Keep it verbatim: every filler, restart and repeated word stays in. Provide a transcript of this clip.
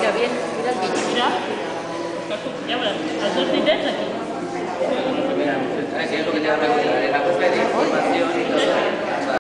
mira bien, mira el bicho. Mira. Ja veurem. Els dos ditets aquí. Mira,